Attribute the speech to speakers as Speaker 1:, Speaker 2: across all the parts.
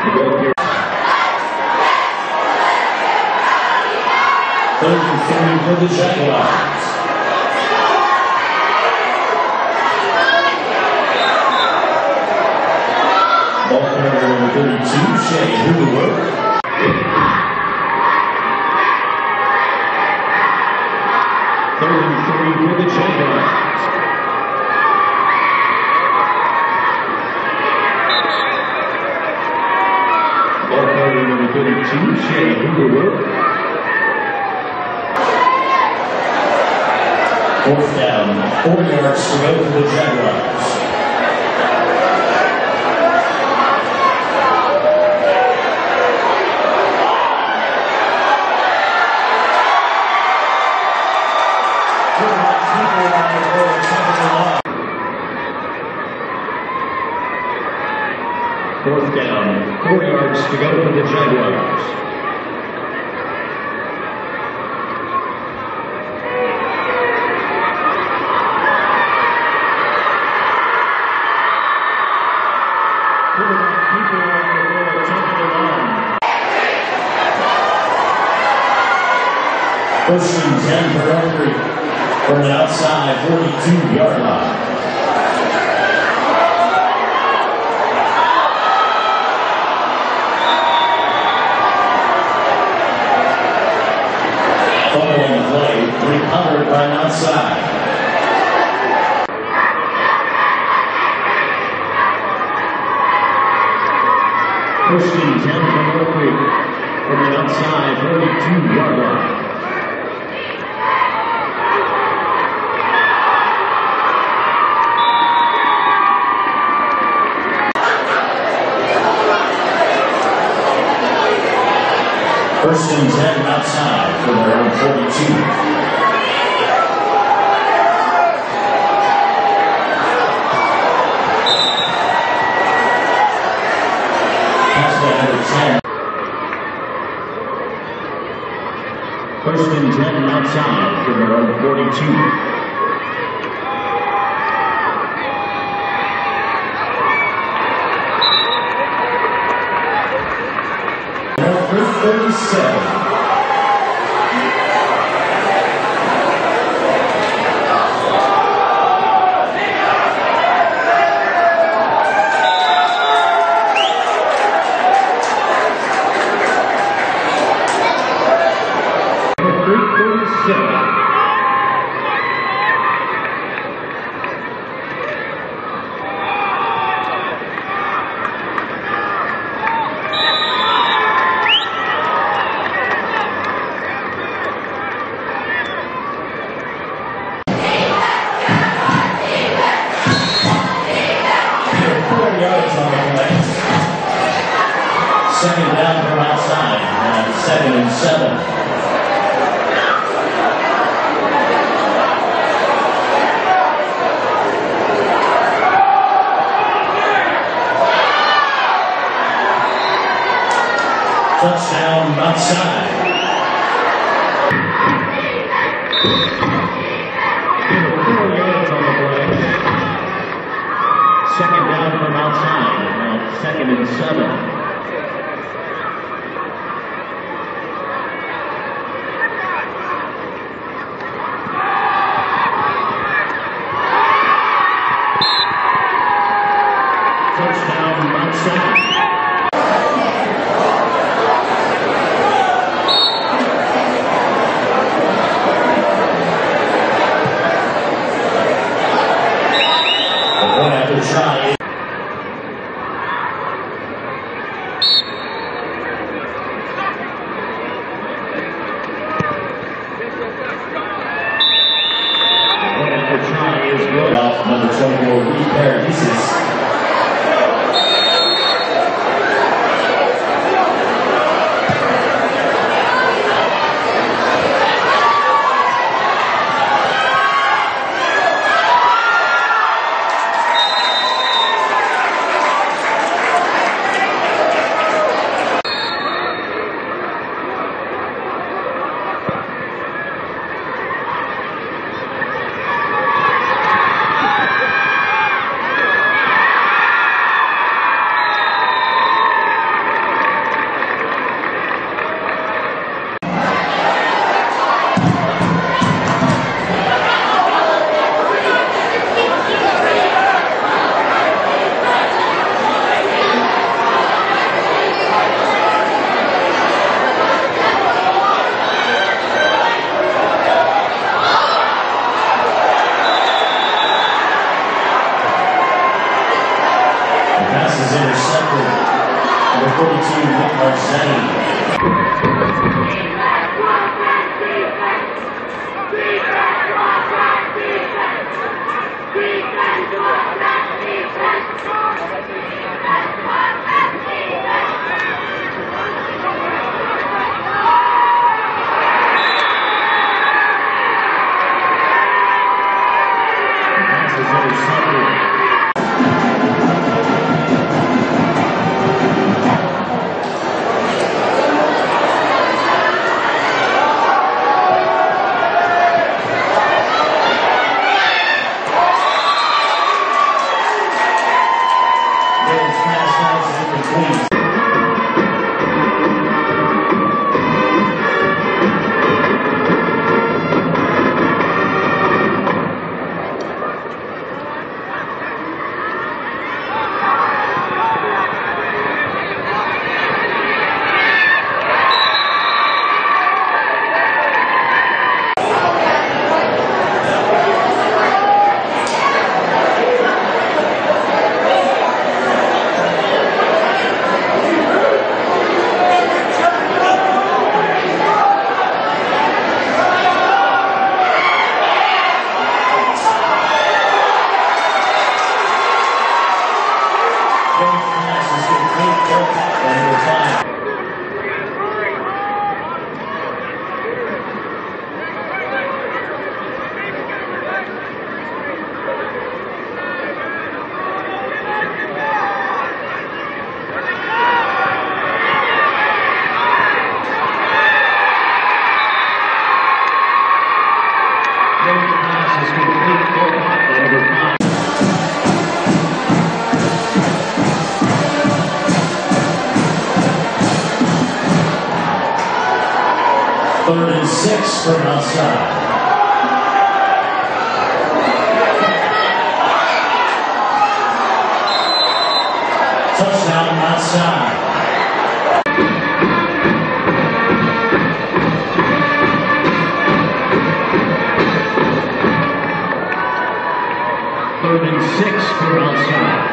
Speaker 1: Third and 3 for the Jaguars. Ball carrier number 32, Shea Hoover. Third and 3 for the Jaguars. Ball carrier number 32, Shea Hoover. Fourth down, 4 yards to go for the Jaguars. Fourth down, 4 yards to go for the Jaguars. First and 10 for Ellery from the outside 42-yard line. Following the play, recovered by outside. First and 10 for Ellery from the outside 42-yard line. First and 10 outside for their own 42. Pass by number 10. First and 10 outside for their own 42. Number 37. Second down from outside, second and 7. Touchdown outside. 4 yards on the play. Second down from outside, second and 7. Touchdown outside. The point after try. The point after try is good. Off number 24, Reed Paradises. 42, Nick Marzetti. Third and 6 from outside. Touchdown outside. Third and 6 from outside.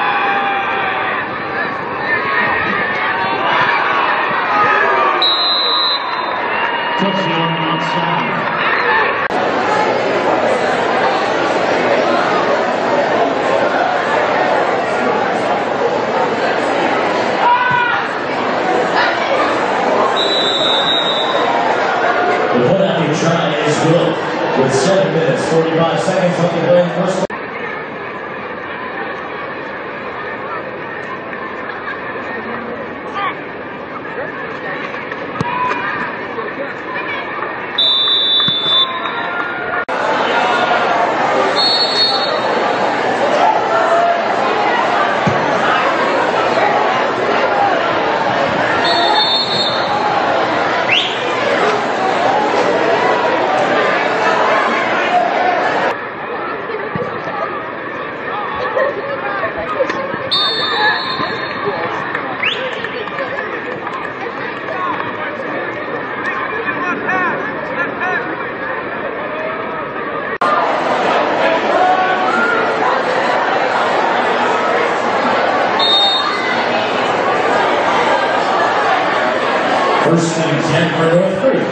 Speaker 1: Touchdown outside. The penalty try is good with 7 minutes, 45 seconds left to play in the first. First and 10 for North Creek.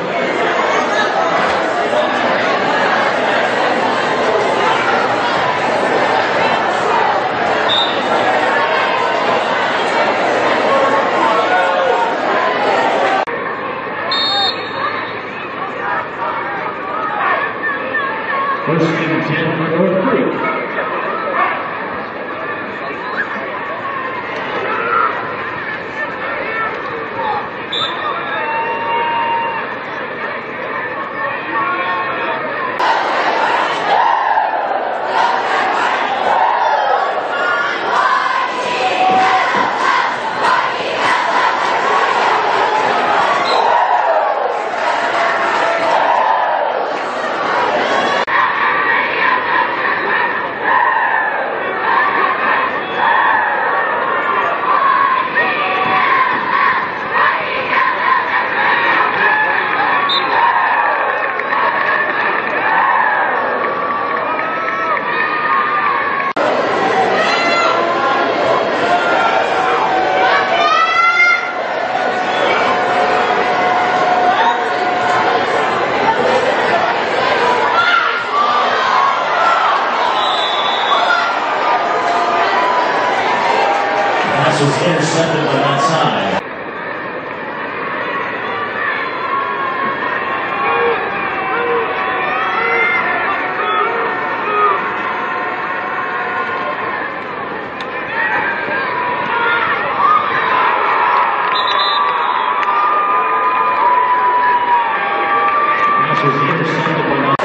Speaker 1: First and 10 for North Creek. pass was intercepted on that side. Pass was intercepted on that side.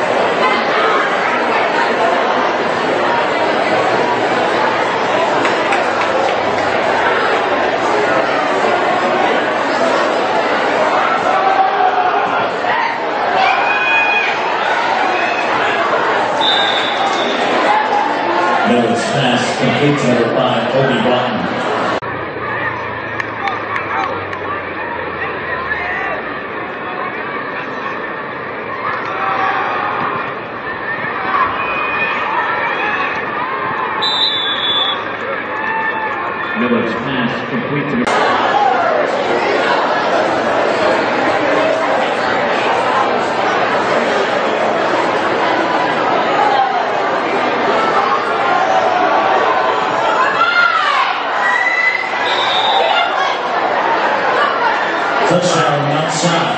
Speaker 1: Miller's pass completed by Kobe Bryant. Miller's pass complete to touchdown outside.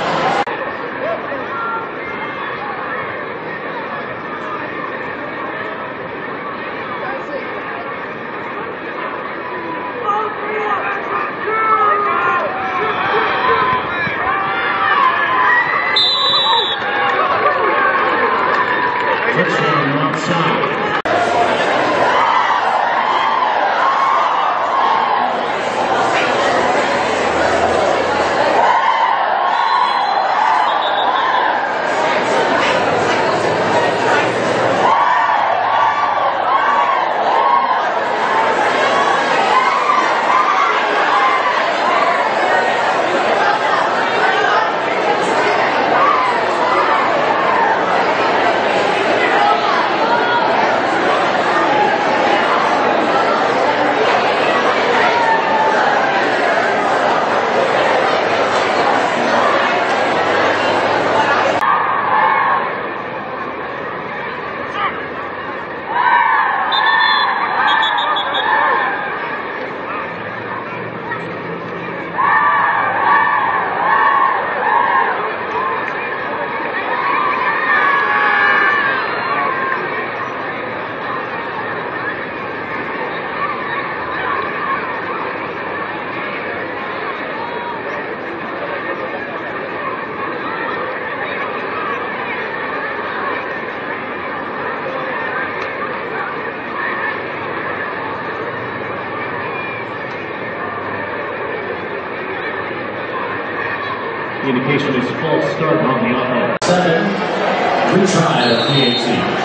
Speaker 1: Touchdown outside. The indication is false start on the offense. 7, retry of PAT.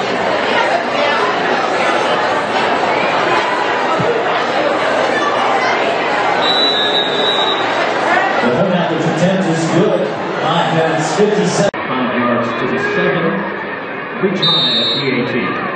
Speaker 1: The home average attempt is good. 5 minutes 57. 5 yards to the 7, retry of PAT.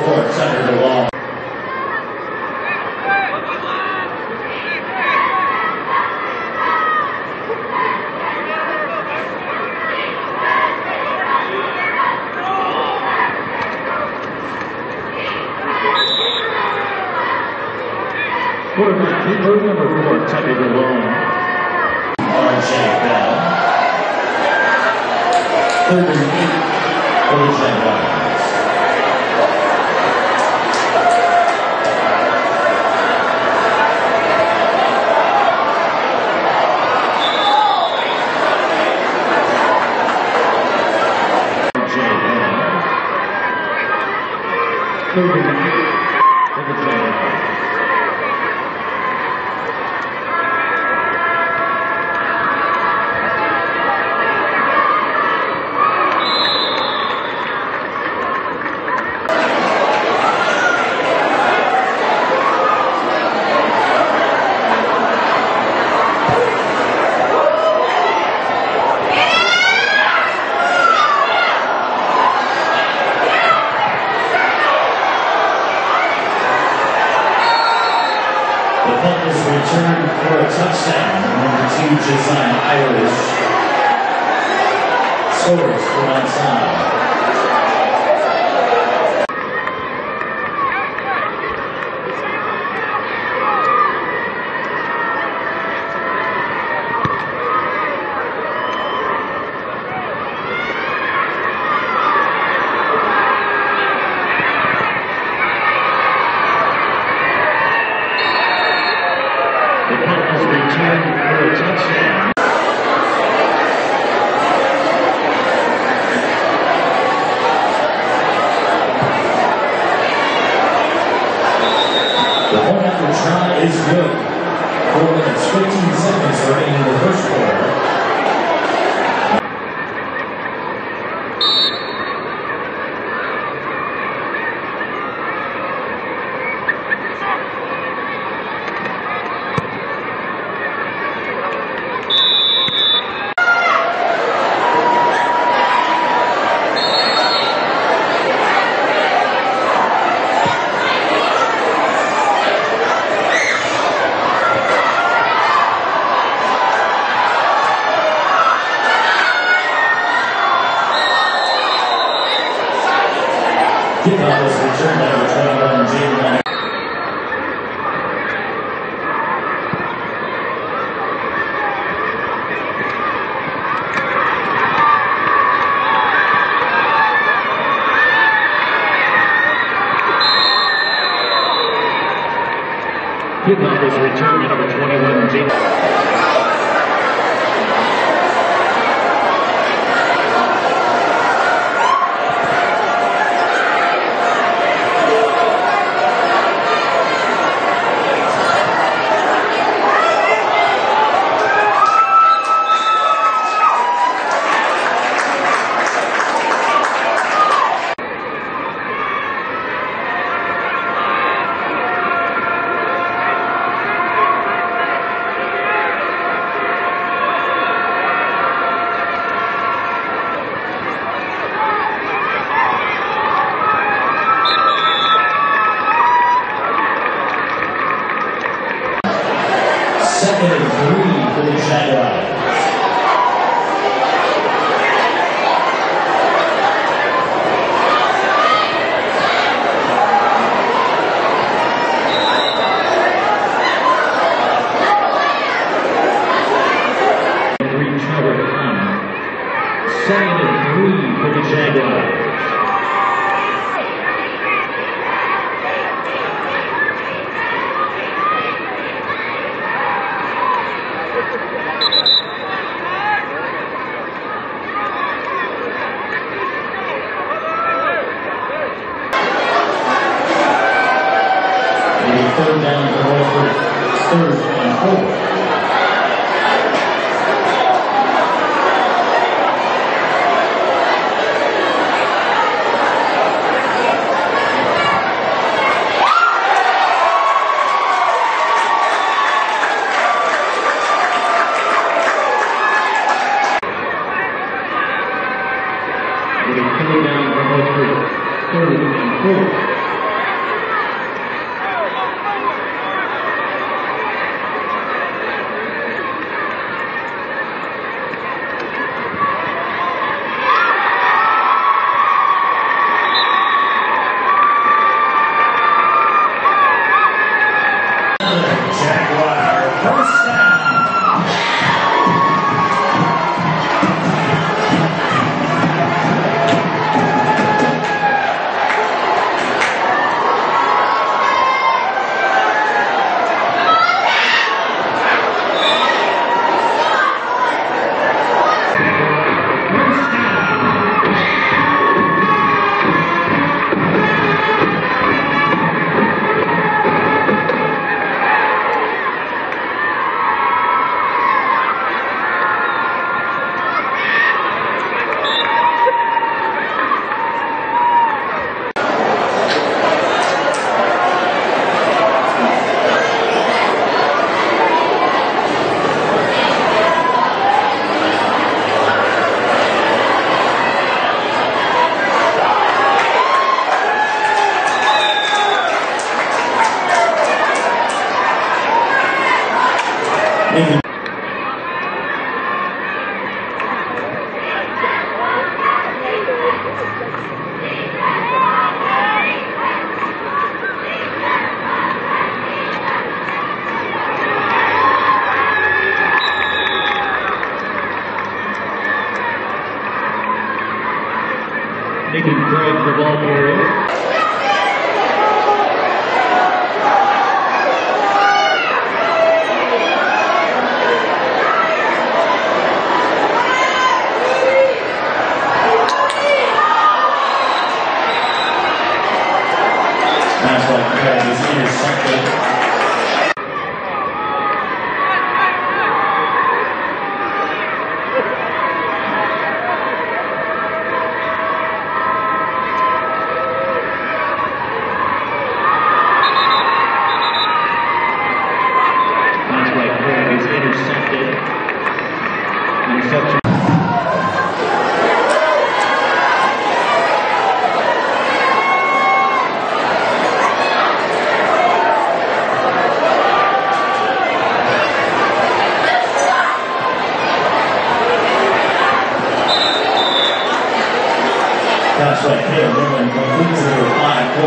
Speaker 1: reports under the law.
Speaker 2: Quarterback keeper number 4, Teddy Malone.
Speaker 1: R.J. Bell. 3rd and 8 for the Jaguars.
Speaker 2: R.J. Bell. 3rd and 8 for the Jaguars.
Speaker 1: The punt is returned for a touchdown. Number 2, Josiah Irish scores from outside.
Speaker 2: The punt is returned for a touchdown.
Speaker 1: The point after try is good. 4 minutes, 15 seconds remaining in the first quarter. Kickoff is returned to number 21, Jalen.
Speaker 2: Kickoff is returned to number 21, Jalen.
Speaker 1: Second and 3 for the Jaguars.
Speaker 2: Recovered punt. 2nd and 3 for the Jaguars.
Speaker 1: Third down for Horford. 3rd and 4.
Speaker 2: With a third down for Horford. 3rd and 4.
Speaker 1: Jaguar, first down.
Speaker 2: Nathan Craig, the ball carrier.
Speaker 1: That's why Craig is intercepted.
Speaker 2: Interception.
Speaker 1: That's right, Caleb Millen completes number 5.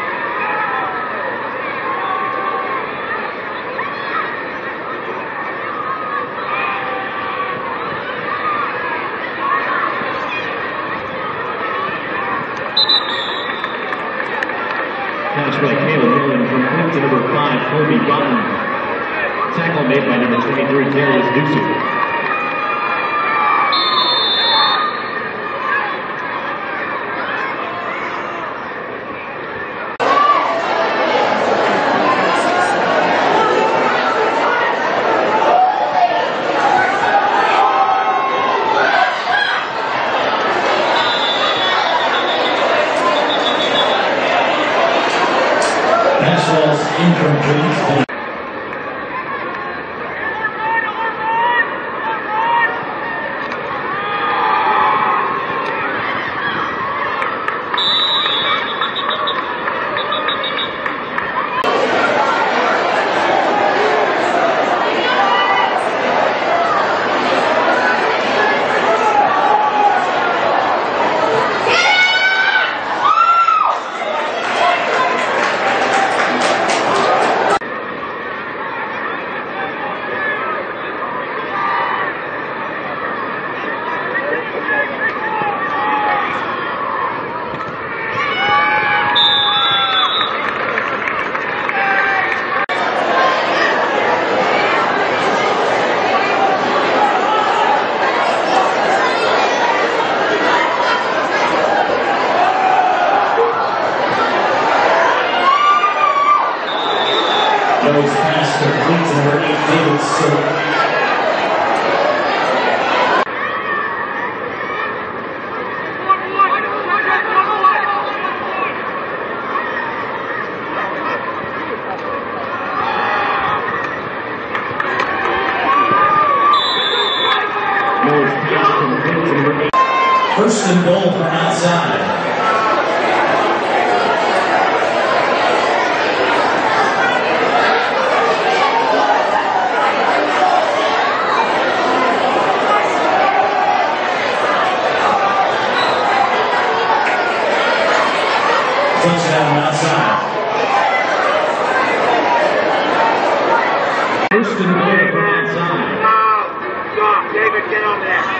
Speaker 2: Catch by Caleb Millen complete to number 5, Kobe Button. Tackle made by number 23, Darius Ducey.
Speaker 1: Pass was incomplete. Those pass complete to number 8, David Silver. First and goal from outside. Touchdown outside.
Speaker 2: Thurston Boyer from outside.
Speaker 3: Stop, David, get on there.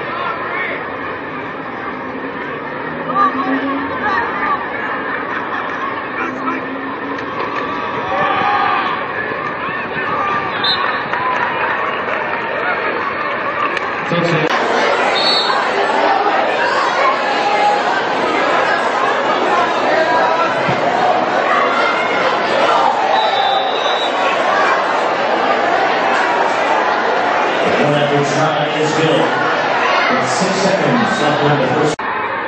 Speaker 2: Touchdown.
Speaker 1: One try is good. With 6 seconds left in the first.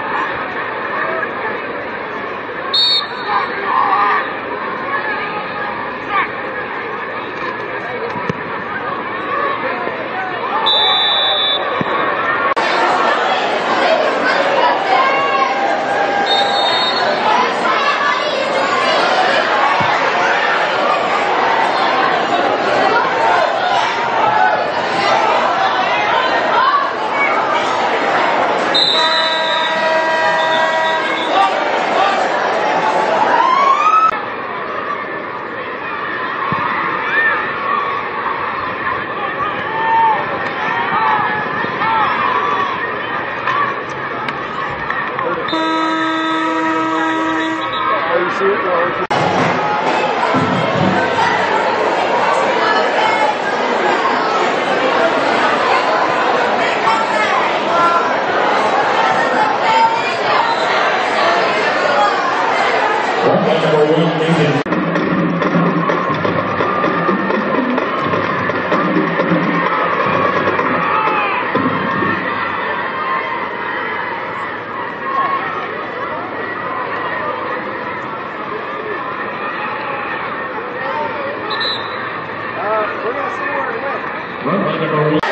Speaker 1: Run by number 1.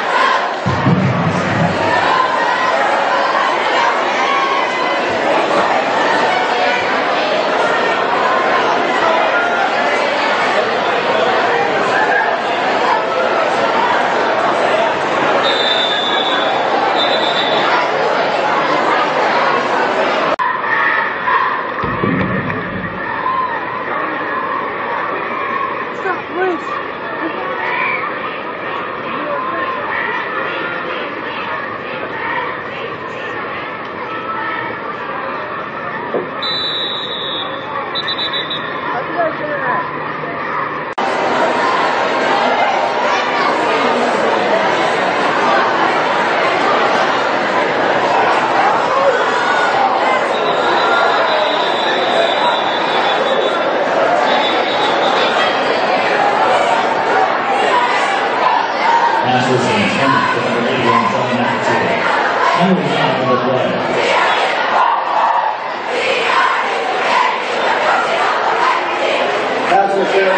Speaker 1: Pass was intended for number 81 from number 2. Penalty flag on the play.
Speaker 3: That's for sure.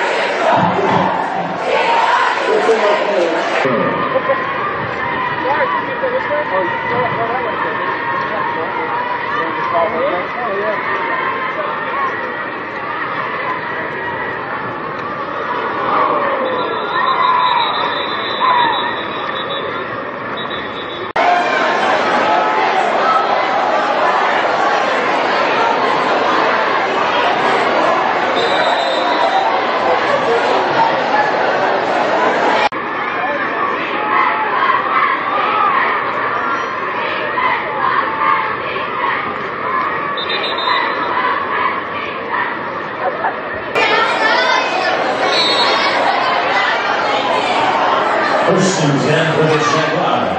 Speaker 1: First and 10 for the Jaguars.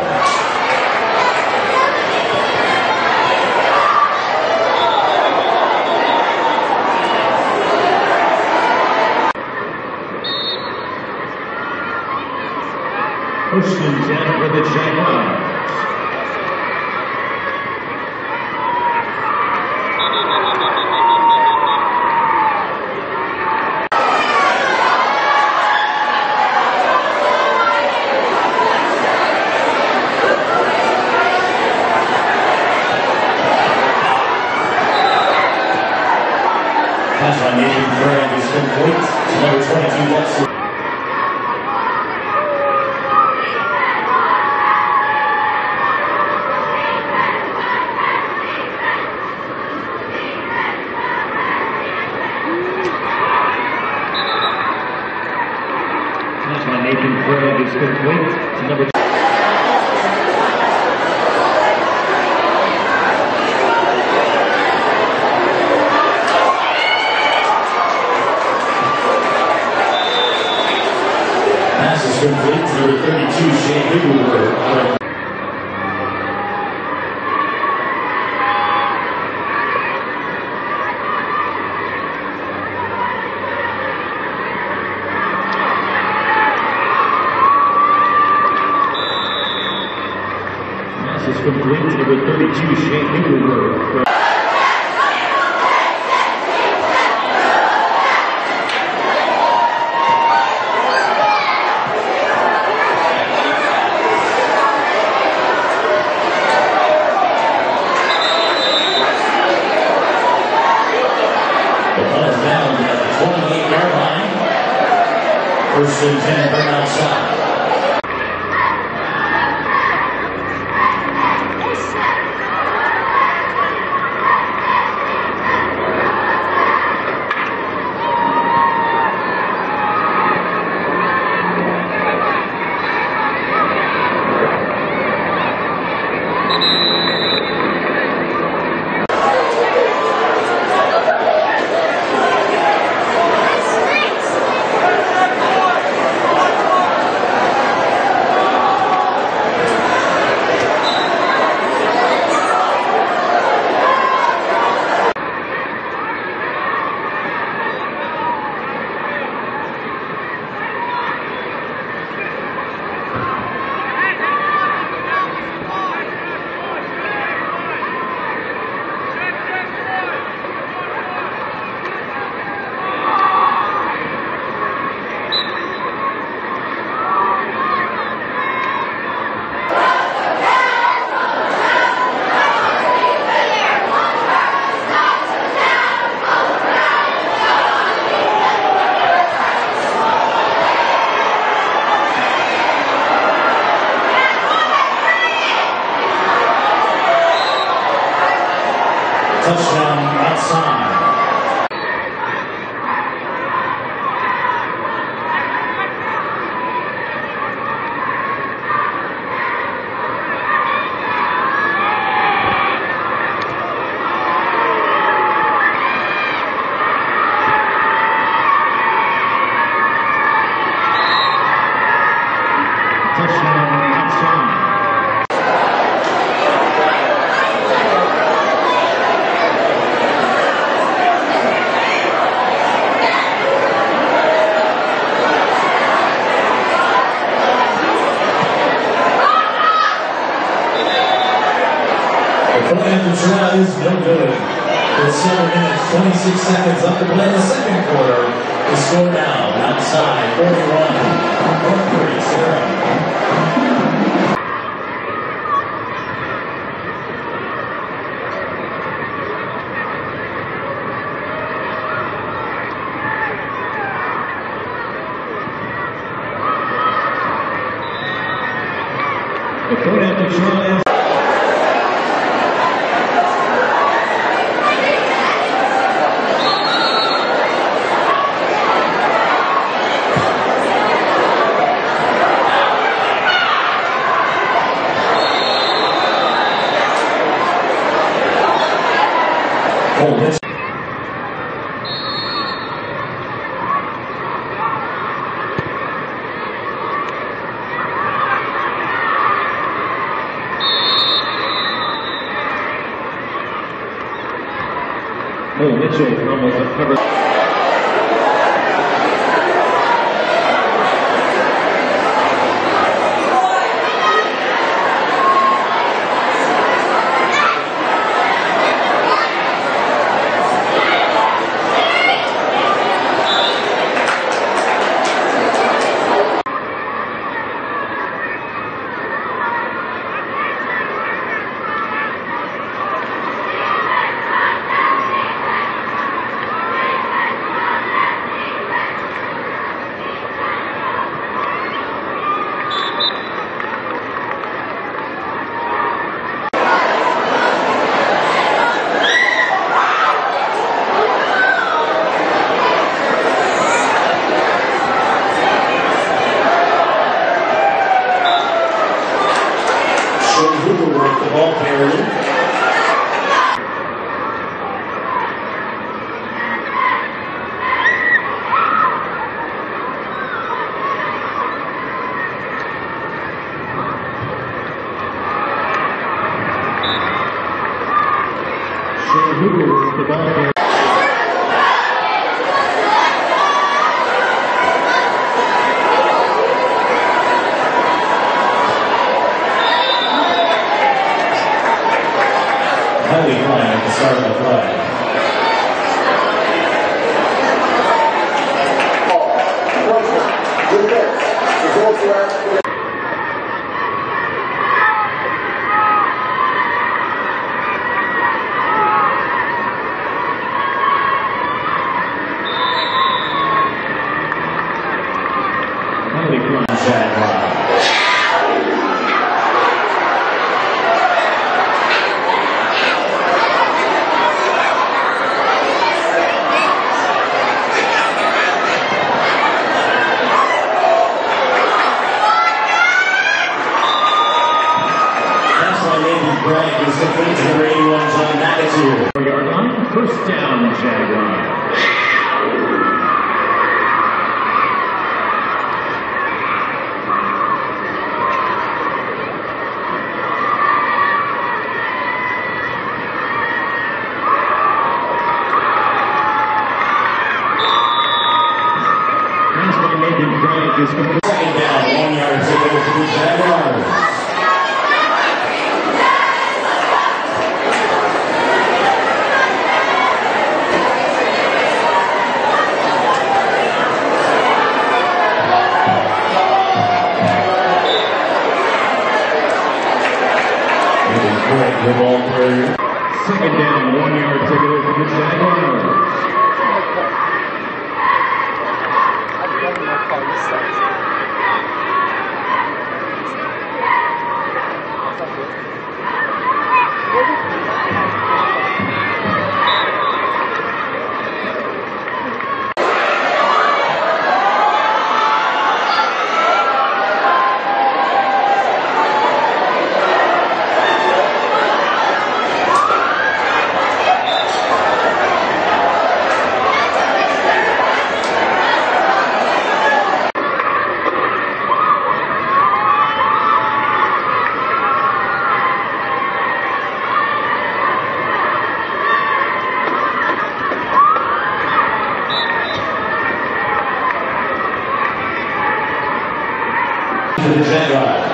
Speaker 2: First and 10 for the Jaguars.
Speaker 1: Pass by Nathan Curran is complete to number 22, Wesley.
Speaker 2: Pass by Nathan Craig is complete to number 2.
Speaker 1: Pass is complete to number 32, Shane Higglesworth.
Speaker 2: Pass is complete to number 32, Shane Higglesworth.
Speaker 1: First and 10 from outside. Touchdown outside.
Speaker 2: Touchdown outside.
Speaker 1: The try is no good. With 7 minutes, 26 seconds left to play in the second quarter. The score now outside 41. Northbury 0.
Speaker 2: The point after try is
Speaker 1: Cole
Speaker 2: Mitchell almost covered.
Speaker 1: early.
Speaker 2: Shea Hoover with the ball carrier.
Speaker 1: Heavy line at the start of the play.
Speaker 2: Penalty flag.
Speaker 1: Jaguar. Greg is complete to number 81, John McAteer.
Speaker 2: 4-yard line, first down, Jaguar. Pass by Nathan Bryant is complete.
Speaker 1: Second down, 1 yard to go for the Jaguars. The ball carrier.
Speaker 2: Second down, 1 yard to go for the Jaguars.
Speaker 1: To the Jaguars.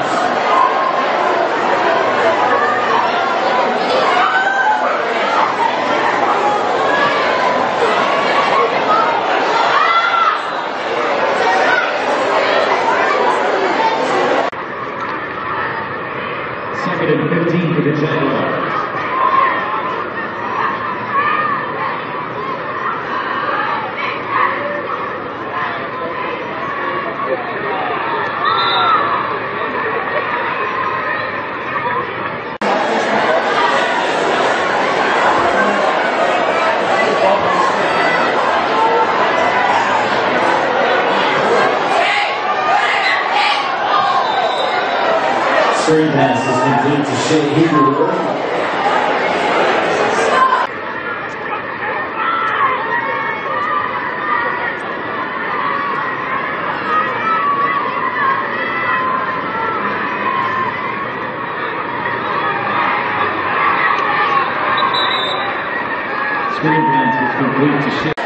Speaker 2: Second and 15 for the Jaguars.
Speaker 1: Screen pass is complete to Shea Hoover.
Speaker 2: Screen pass is complete to Shea.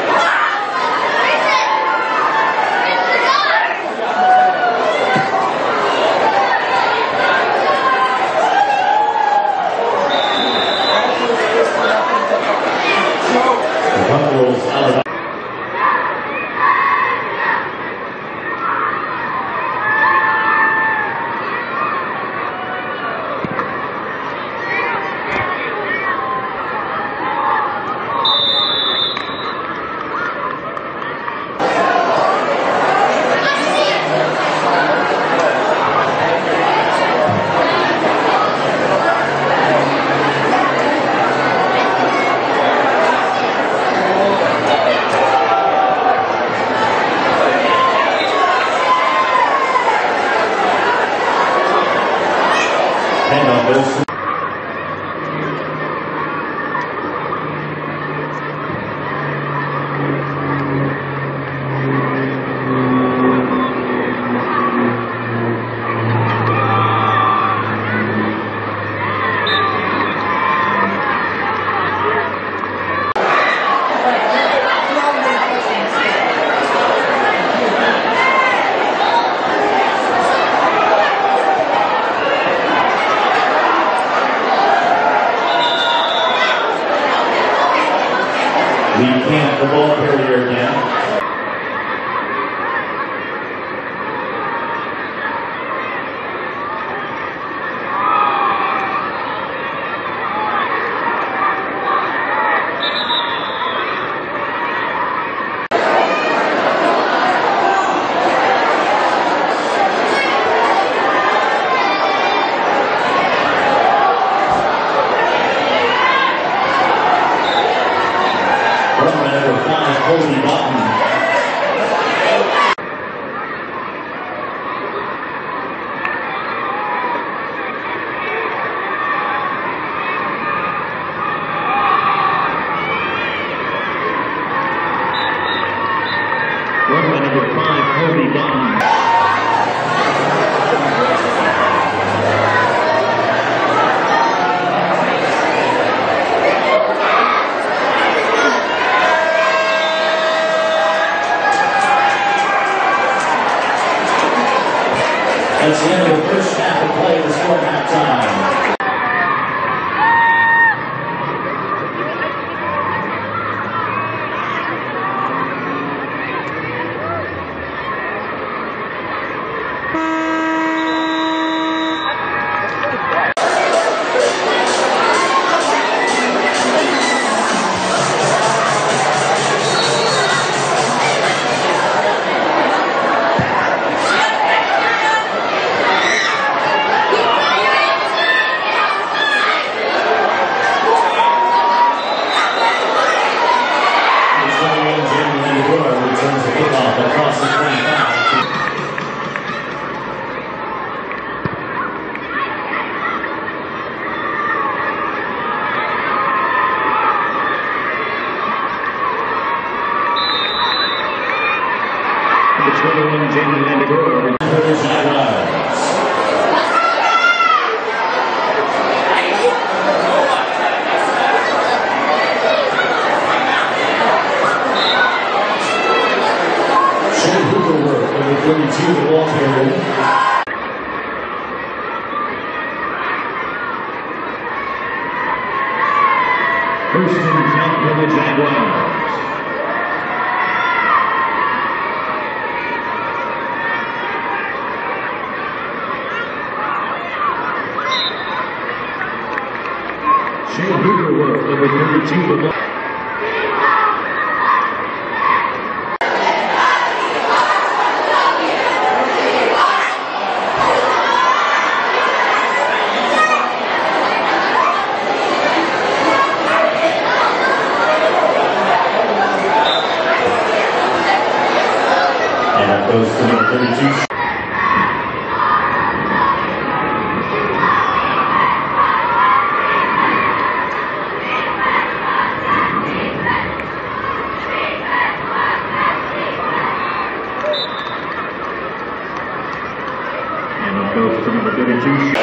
Speaker 1: Buffalo's out of handoff goes. the ball carrier again. Cody Button.
Speaker 2: Run by number 5, Cody Button.
Speaker 1: That's the end of the first half of play. The score at halftime. Returns the kickoff across the 25.
Speaker 2: Number 21, Jamie Landagura. Number
Speaker 1: 32, the ball carrier.
Speaker 2: First and 10 for the Jaguars. Shane Hooverworth, number 32, the ball.
Speaker 1: Goes to number 32.
Speaker 2: And it goes to number 32.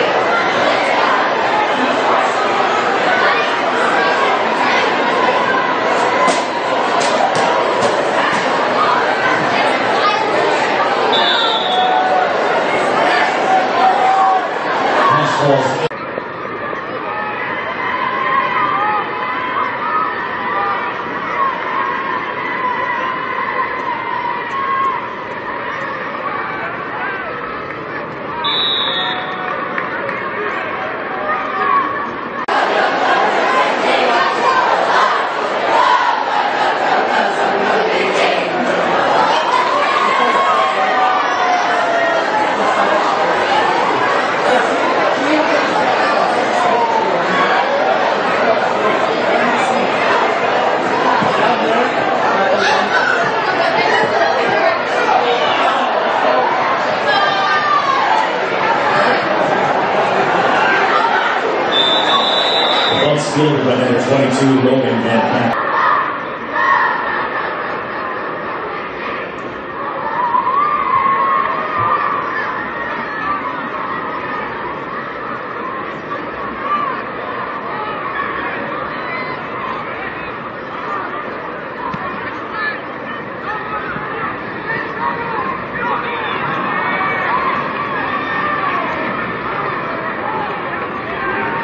Speaker 1: Fielded by number 22, Logan Van Pelt.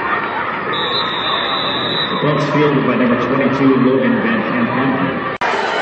Speaker 2: Fielded by number 22, Logan Van Camp.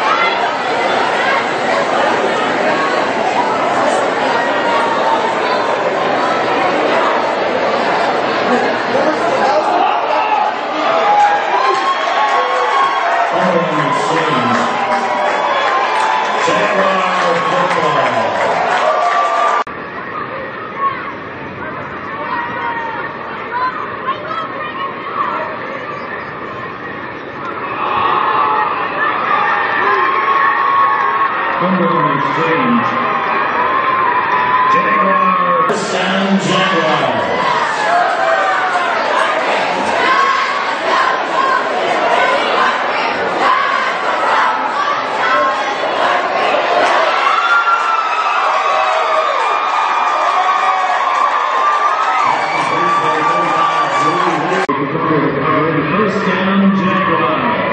Speaker 2: Hooker recovering. First down, Jaguars.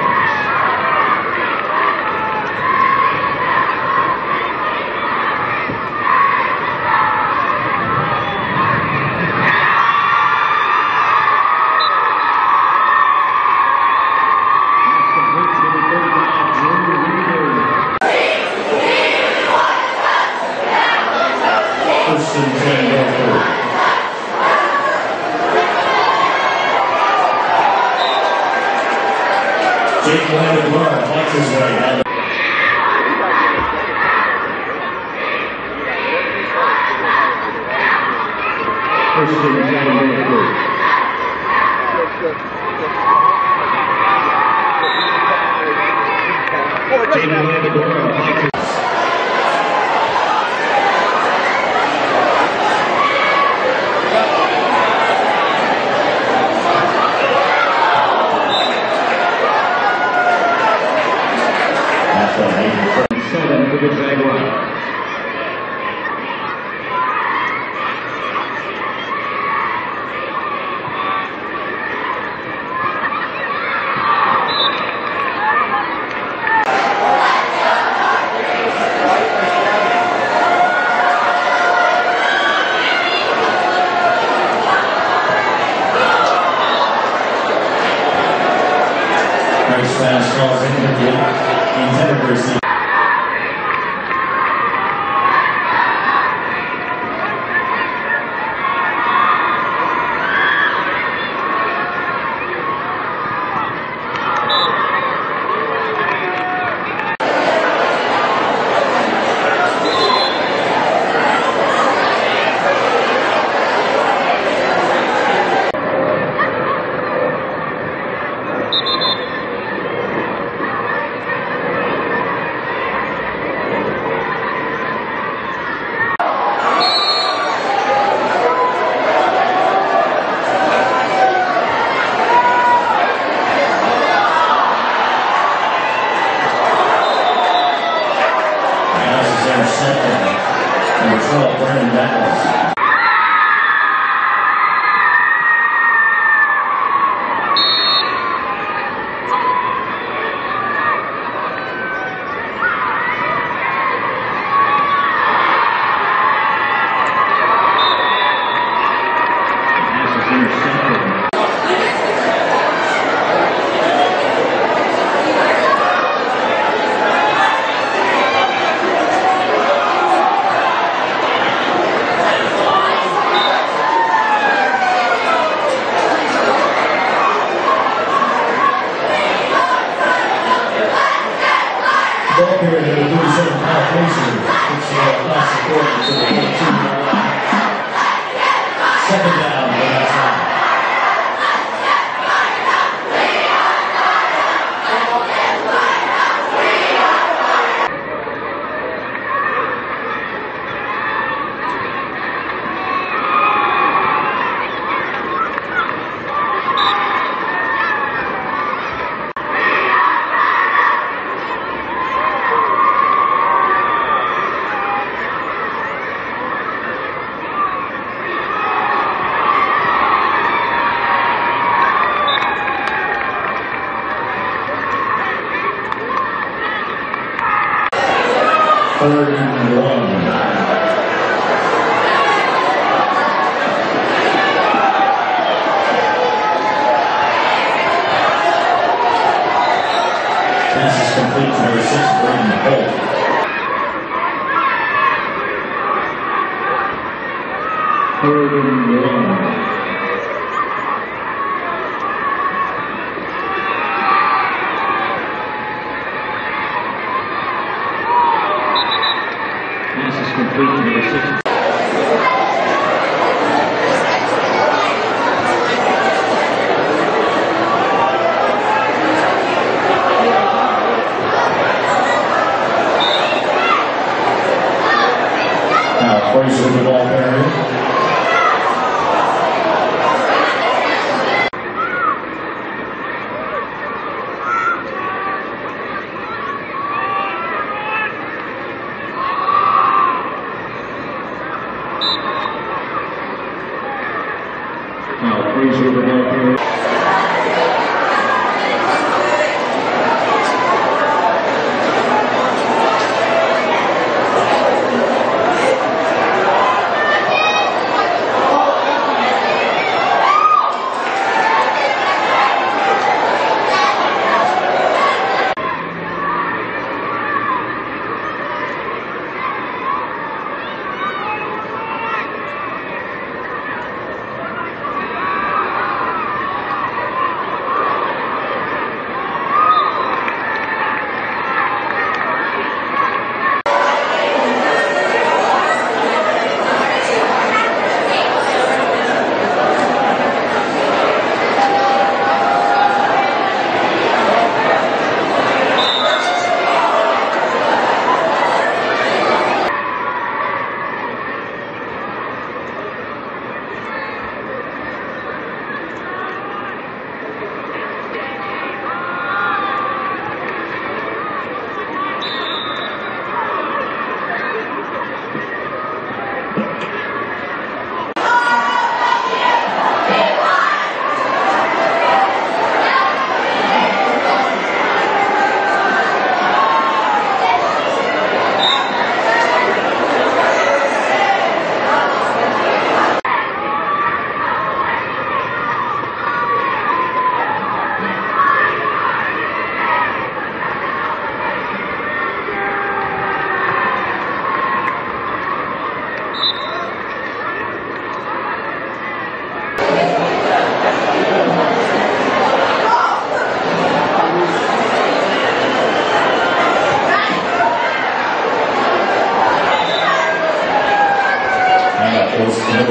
Speaker 1: Jake Landon fights his way down.
Speaker 2: First and 10. Jake Landon fights his seven for the Jaguars.
Speaker 1: Nice fast calls intended to receive. Number 12, Brandon Daniels. Ball period at the 37-pound placer. It's across the court to the 42-yard line. Second down for that time. Third and 1. Pass is complete to number 6, Braden Holt. Third and 1. Pass is complete to number 6. Now, Frazier with the ball carrier. Now, Frazier with the ball carrier.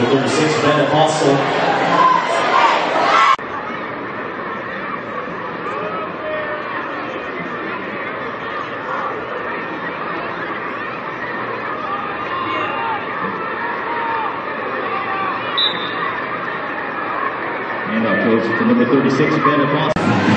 Speaker 1: 36, Ben Apostle.
Speaker 2: Handoff goes to number 36, Ben Apostle.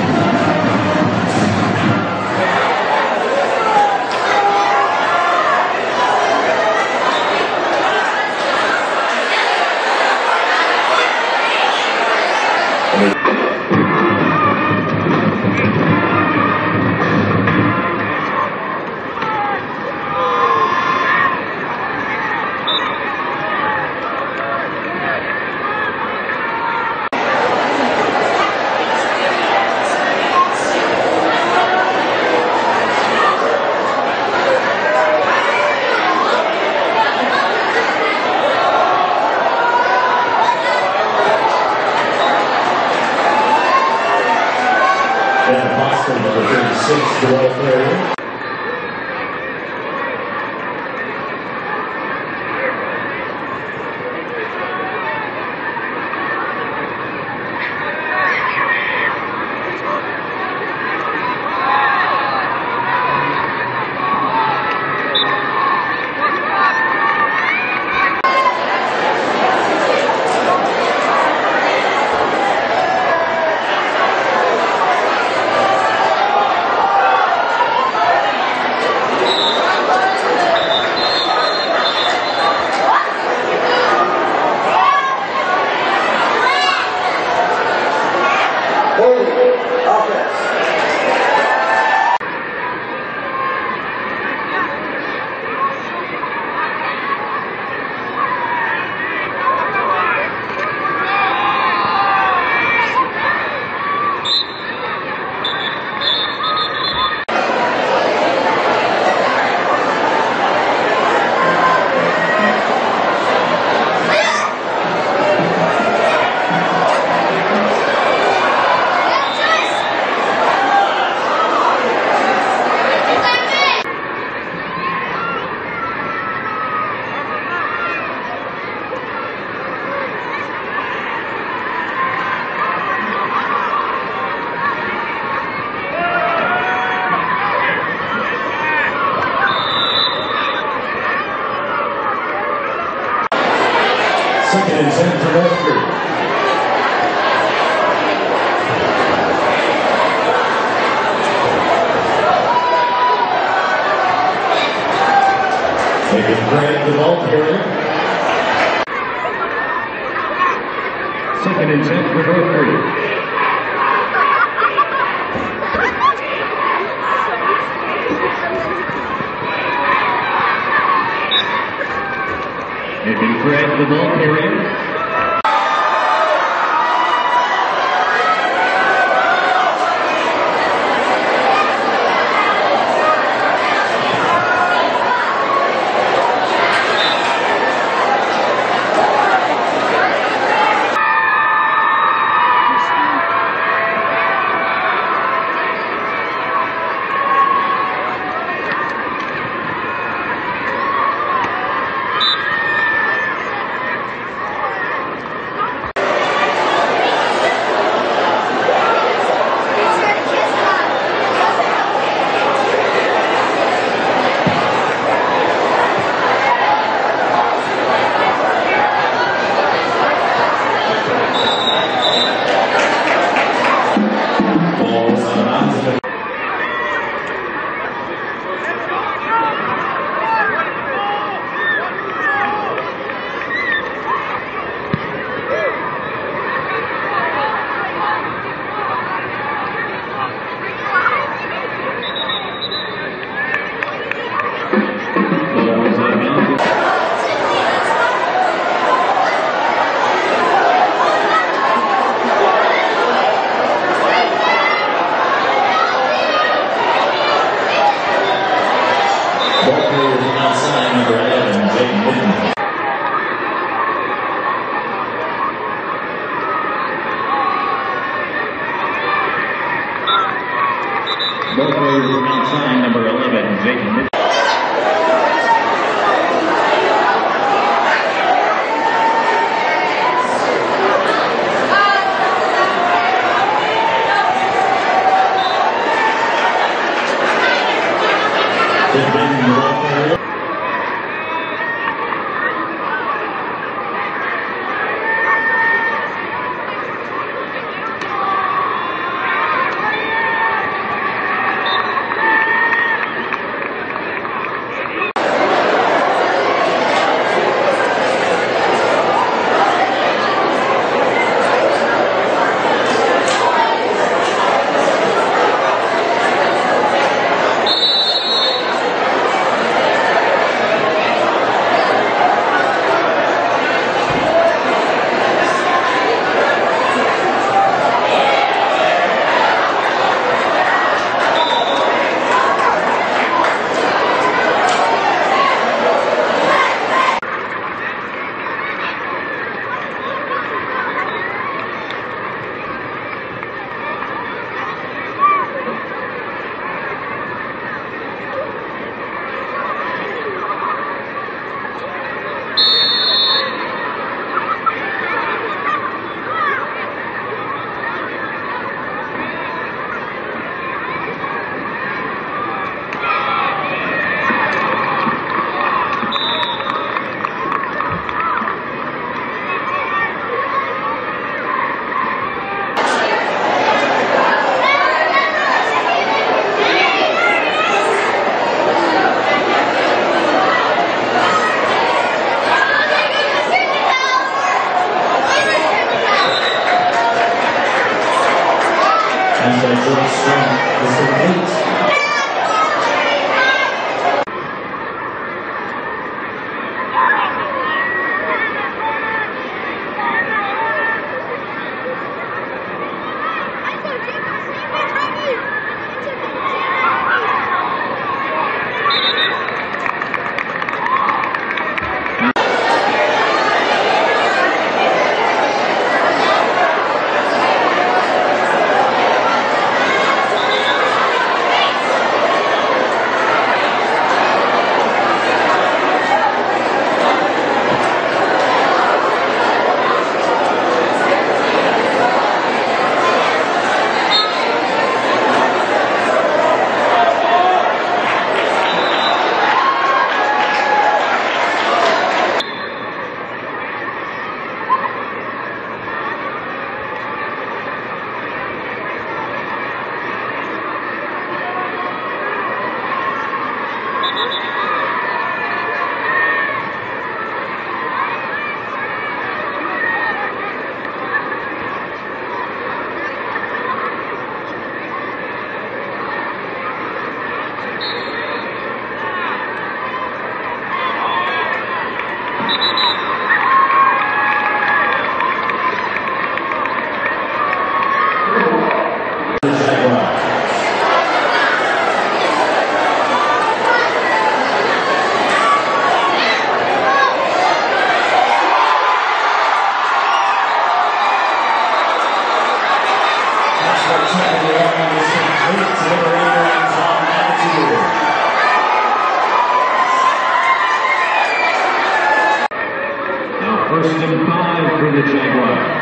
Speaker 1: Ben Apostle, number 36, Joel Ferry. Second and 10 for Northford. Taking Grant the ball carrier.
Speaker 2: Second and 10 for Northford. Making Grant the ball carrier.
Speaker 1: Outside, number 11, Jake Whitten.
Speaker 2: Both players outside, number 11, Jake Whitten.
Speaker 1: that short string is complete.
Speaker 2: First and 5 for the Jaguars.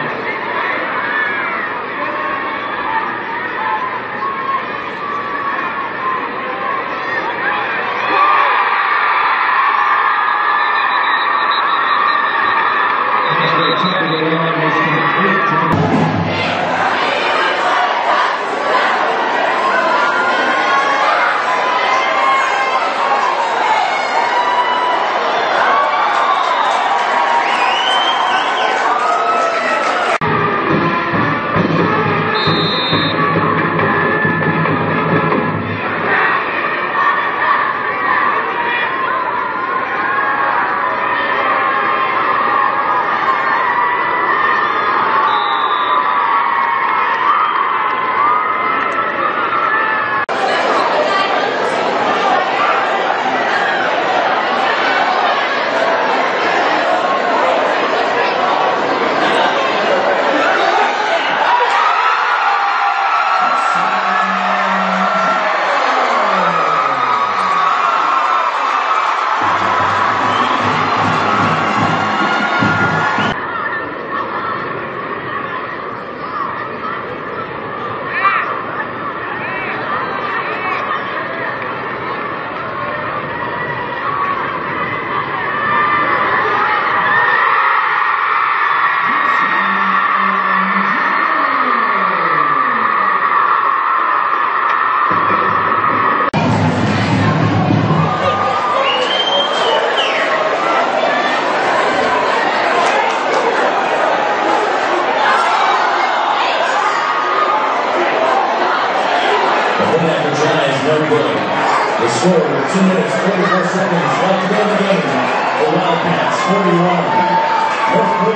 Speaker 1: The score, 2 minutes, 44 seconds left to go in the game. The Wildcats, 41.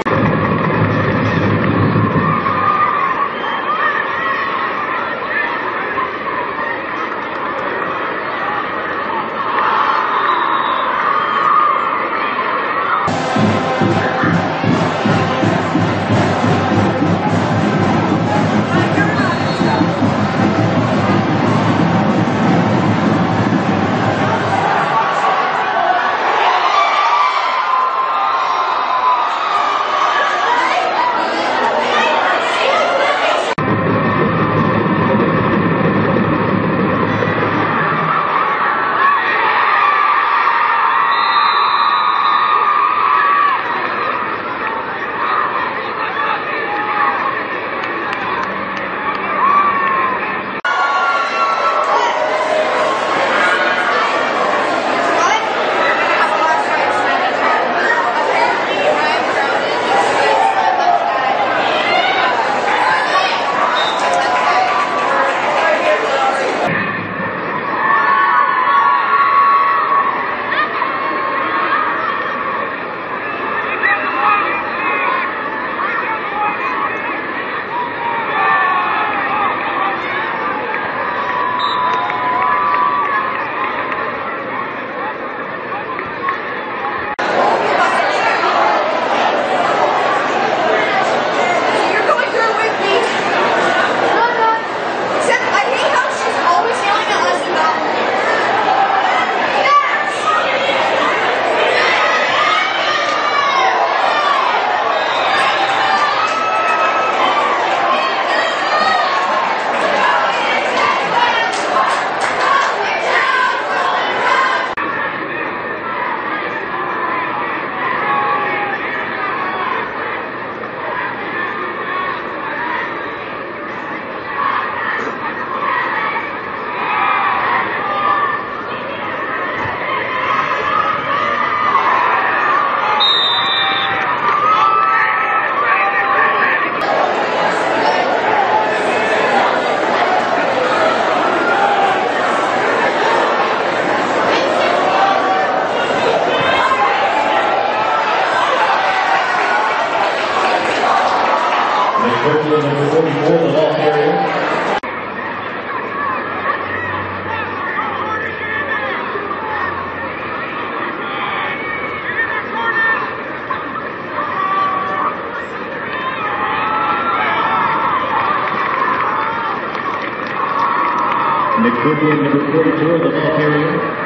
Speaker 1: Goodwin, number 44, the ball carrier.
Speaker 2: Nick Goodwin, number 44, the ball carrier.